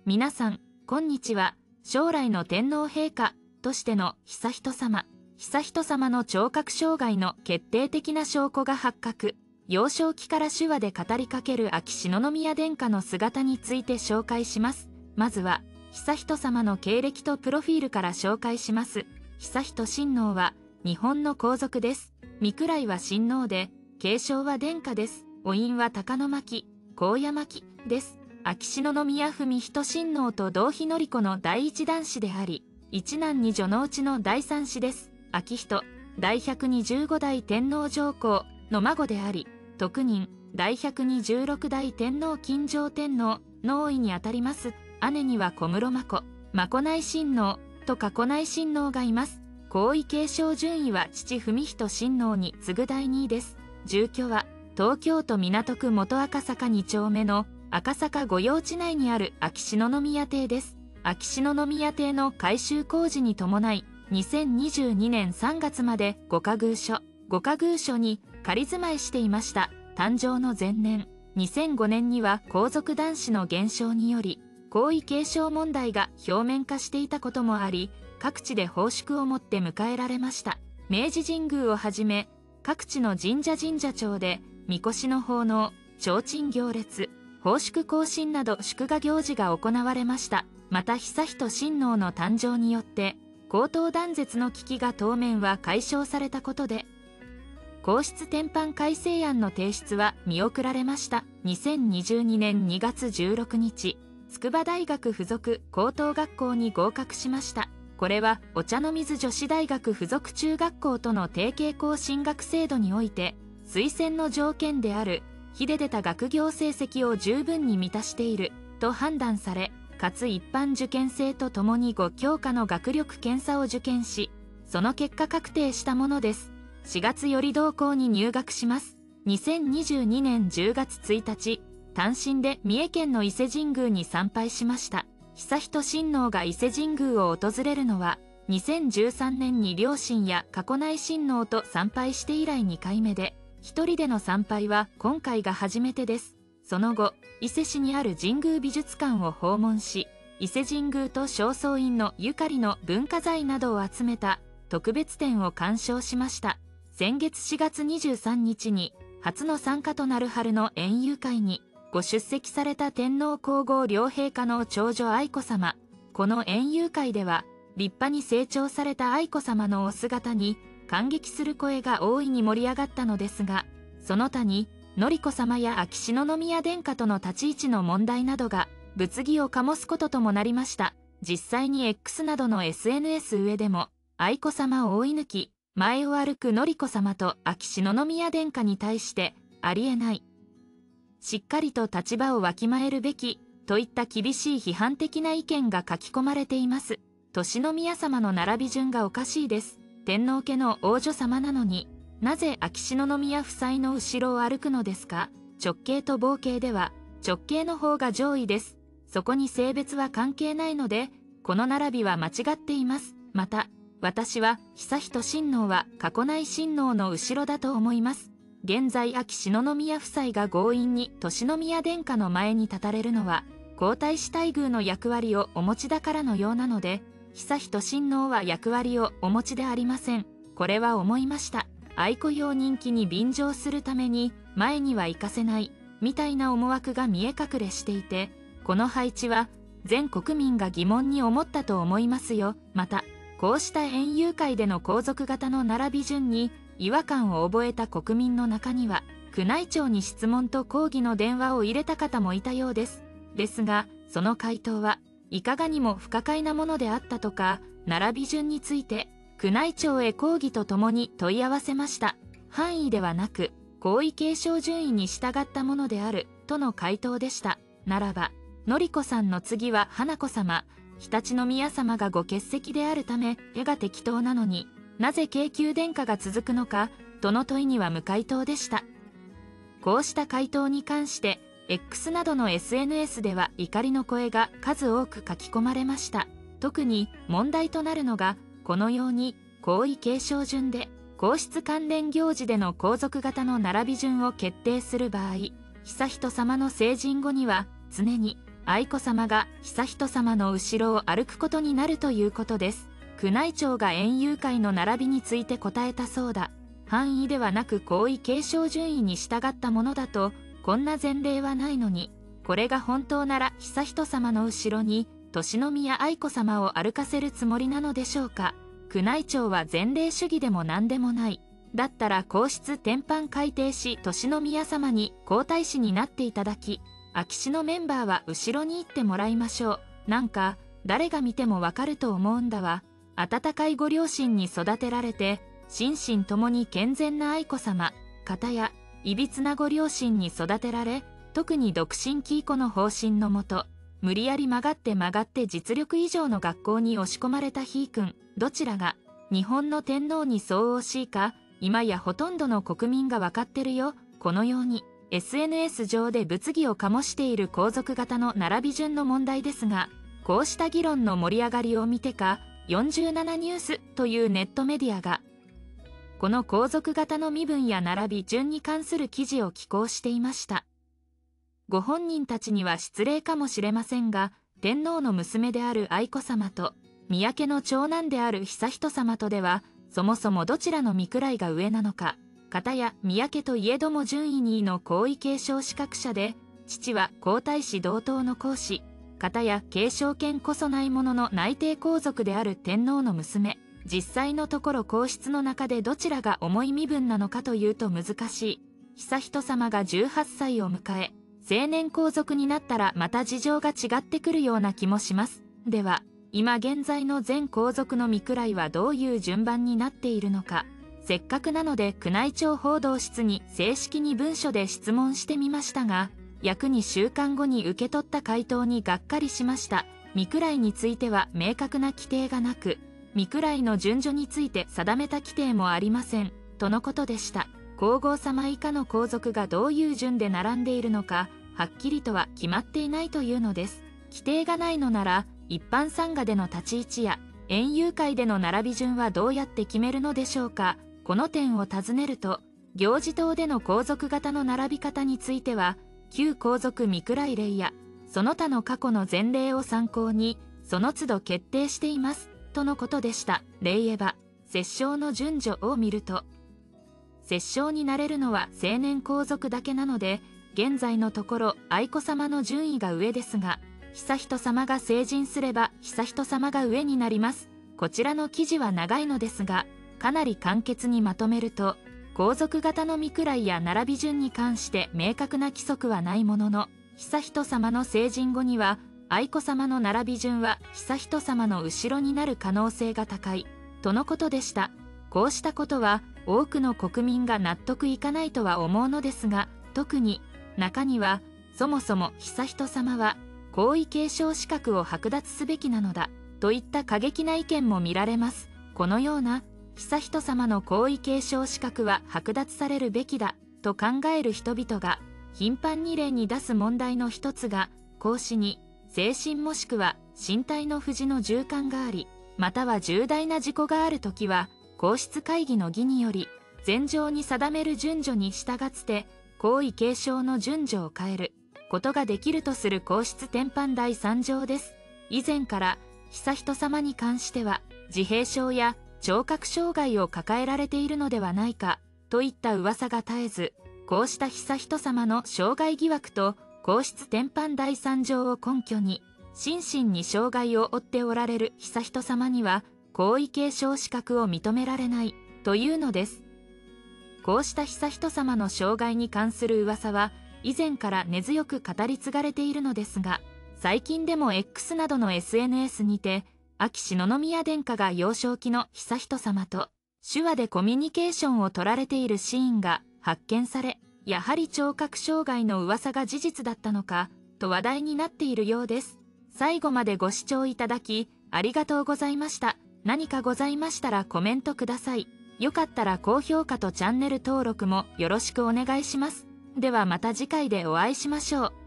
皆さん、こんにちは。将来の天皇陛下としての悠仁さま。悠仁さまの聴覚障害の決定的な証拠が発覚。幼少期から手話で語りかける秋篠宮殿下の姿について紹介します。まずは、悠仁さまの経歴とプロフィールから紹介します。悠仁親王は、日本の皇族です。御位は親王で、継承は殿下です。お印は高野巻、高野巻です。秋篠宮文仁親王と同妃典子の第一男子であり、一男二女のうちの第三子です。秋仁、第125代天皇上皇の孫であり、特任、第126代天皇金城天皇の王位にあたります。姉には小室眞子、眞子内親王と佳子内親王がいます。皇位継承順位は父文仁親王に次ぐ第2位です。住居は、東京都港区元赤坂2丁目の赤坂御用地内にある秋篠宮邸です。秋篠宮邸の改修工事に伴い、2022年3月まで御仮寓所に仮住まいしていました。誕生の前年、2005年には皇族男子の減少により、皇位継承問題が表面化していたこともあり、各地で奉祝をもって迎えられました。明治神宮をはじめ、各地の神社庁で、神輿の奉納、提灯行列、奉祝行進など祝賀行事が行われました。また悠仁親王の誕生によって、皇統断絶の危機が当面は解消されたことで、皇室典範改正案の提出は見送られました。2022年2月16日、筑波大学附属高等学校に合格しました。これはお茶の水女子大学附属中学校との提携校進学制度において、推薦の条件である秀でた学業成績を十分に満たしていると判断され、かつ一般受験生とともに5教科の学力検査を受験し、その結果確定したものです。4月より同校に入学します。2022年10月1日、単身で三重県の伊勢神宮に参拝しました。悠仁親王が伊勢神宮を訪れるのは、2013年に両親や佳子内親王と参拝して以来2回目で、一人での参拝は今回が初めてです。その後、伊勢市にある神宮美術館を訪問し、伊勢神宮と正倉院のゆかりの文化財などを集めた特別展を鑑賞しました。先月4月23日に、初の参加となる春の園遊会に、ご出席された天皇皇后両陛下の長女愛子さま。この園遊会では、立派に成長された愛子さまのお姿に、感激する声が大いに盛り上がったのですが、その他に、典子さまや秋篠宮殿下との立ち位置の問題などが、物議を醸すことともなりました。実際に X などの SNS 上でも、愛子さまを追い抜き、前を歩く典子さまと秋篠宮殿下に対して、ありえない。しっかりと立場をわきまえるべき、といった厳しい批判的な意見が書き込まれています。敬宮さまの並び順がおかしいです。天皇家の王女様なのに、なぜ秋篠宮夫妻の後ろを歩くのですか？直系と傍系では、直系の方が上位です。そこに性別は関係ないので、この並びは間違っています。また、私は悠仁親王は佳子内親王の後ろだと思います。現在秋篠宮夫妻が強引に敬宮殿下の前に立たれるのは、皇太子待遇の役割をお持ちだからのようなので、悠仁親王は役割をお持ちでありません。これは思いました。愛子用人気に便乗するために前には行かせない、みたいな思惑が見え隠れしていて、この配置は全国民が疑問に思ったと思いますよ。また、こうした園遊会での皇族型の並び順に違和感を覚えた国民の中には、宮内庁に質問と抗議の電話を入れた方もいたようです。ですが、その回答はいかがにも不可解なものであったとか、並び順について、宮内庁へ抗議とともに問い合わせました。範囲ではなく、皇位継承順位に従ったものである、との回答でした。ならば、典子さんの次は華子さま、常陸宮さまがご欠席であるため、絵が適当なのに、なぜ京宮殿下が続くのか、との問いには無回答でした。こうした回答に関して、X などの SNS では怒りの声が数多く書き込まれました。特に問題となるのが、このように皇位継承順で皇室関連行事での皇族型の並び順を決定する場合、悠仁さまの成人後には常に愛子さまが悠仁さまの後ろを歩くことになるということです。宮内庁が園遊会の並びについて答えたそうだ。範囲ではなく皇位継承順位に従ったものだと、こんな前例はないのに、これが本当なら悠仁さまの後ろに敬宮愛子さまを歩かせるつもりなのでしょうか。宮内庁は前例主義でも何でもない。だったら皇室典範改定し敬宮さまに皇太子になっていただき、秋篠のメンバーは後ろに行ってもらいましょう。なんか誰が見てもわかると思うんだわ。温かいご両親に育てられて心身ともに健全な愛子さま、方やいびつなご両親に育てられ、特に独身貴子の方針のもと、無理やり曲がって実力以上の学校に押し込まれたひーくん、どちらが日本の天皇に相応しいか、今やほとんどの国民が分かってるよ。このように SNS 上で物議を醸している皇族型の並び順の問題ですが、こうした議論の盛り上がりを見てか、47ニュースというネットメディアが、この皇族型の身分や並び順に関する記事を寄稿していました。ご本人たちには失礼かもしれませんが、天皇の娘である愛子さまと、宮家の長男である悠仁さまとでは、そもそもどちらの御位が上なのか。方や宮家といえども順位2位の皇位継承資格者で、父は皇太子同等の皇嗣。方や継承権こそないものの内定皇族である天皇の娘。実際のところ皇室の中でどちらが重い身分なのかというと難しい。悠仁さまが18歳を迎え、成年皇族になったらまた事情が違ってくるような気もします。では、今現在の全皇族の御位はどういう順番になっているのか。せっかくなので宮内庁報道室に正式に文書で質問してみましたが、約2週間後に受け取った回答にがっかりしました。御位については明確な規定がなく、御位の順序について定めた規定もありません、とのことでした。皇后様以下の皇族がどういう順で並んでいるのか、はっきりとは決まっていないというのです。規定がないのなら、一般参賀での立ち位置や、園遊会での並び順はどうやって決めるのでしょうか。この点を尋ねると、行事等での皇族型の並び方については、旧皇族御位例や、その他の過去の前例を参考に、その都度決定しています、とのことでした。例えば、摂政の順序を見ると、摂政になれるのは成年皇族だけなので、現在のところ愛子さまの順位が上ですが、悠仁さまが成人すれば悠仁さまが上になります。こちらの記事は長いのですが、かなり簡潔にまとめると、皇族型の御位や並び順に関して明確な規則はないものの、悠仁さまの成人後には愛子さまの並び順は悠仁さまの後ろになる可能性が高いとのことでした。こうしたことは多くの国民が納得いかないとは思うのですが、特に中にはそもそも悠仁さまは皇位継承資格を剥奪すべきなのだといった過激な意見も見られます。このような悠仁さまの皇位継承資格は剥奪されるべきだと考える人々が頻繁に例に出す問題の一つが、皇嗣に精神もしくは身体の不自の従関があり、または重大な事故があるときは皇室会議の儀により前条に定める順序に従つて皇位継承の順序を変えることができるとする皇室典範第3条です。以前から悠仁さまに関しては自閉症や聴覚障害を抱えられているのではないかといった噂が絶えず、こうした悠仁さまの障害疑惑と皇室典範第3条を根拠に、心身に障害を負っておられる悠仁さまには皇位継承資格を認められないというのです。こうした悠仁さまの障害に関する噂は以前から根強く語り継がれているのですが、最近でも X などの SNS にて秋篠宮殿下が幼少期の悠仁さまと手話でコミュニケーションを取られているシーンが発見され、やはり聴覚障害の噂が事実だったのかと話題になっているようです。最後までご視聴いただきありがとうございました。何かございましたらコメントください。よかったら高評価とチャンネル登録もよろしくお願いします。ではまた次回でお会いしましょう。